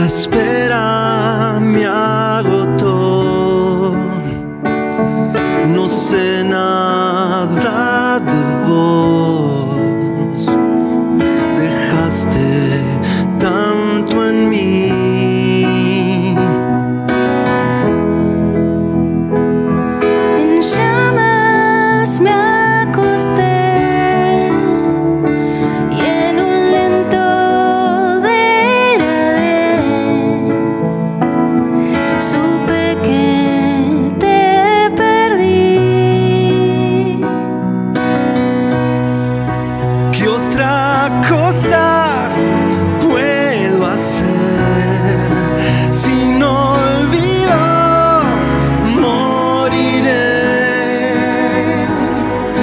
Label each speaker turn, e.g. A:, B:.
A: La espera me agotó, no sé nada de vos, dejaste tanto en mí.
B: En llamas me acosté y en un lento degradé supe que te perdí.
A: ¿Qué otra cosa